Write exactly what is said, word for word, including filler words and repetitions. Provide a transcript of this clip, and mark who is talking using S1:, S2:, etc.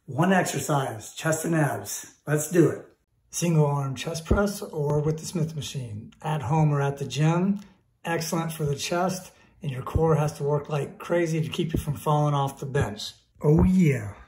S1: One exercise, chest and abs. Let's do it. Single arm chest press or with the Smith machine. At home or at the gym, excellent for the chest, and your core has to work like crazy to keep you from falling off the bench. Oh yeah.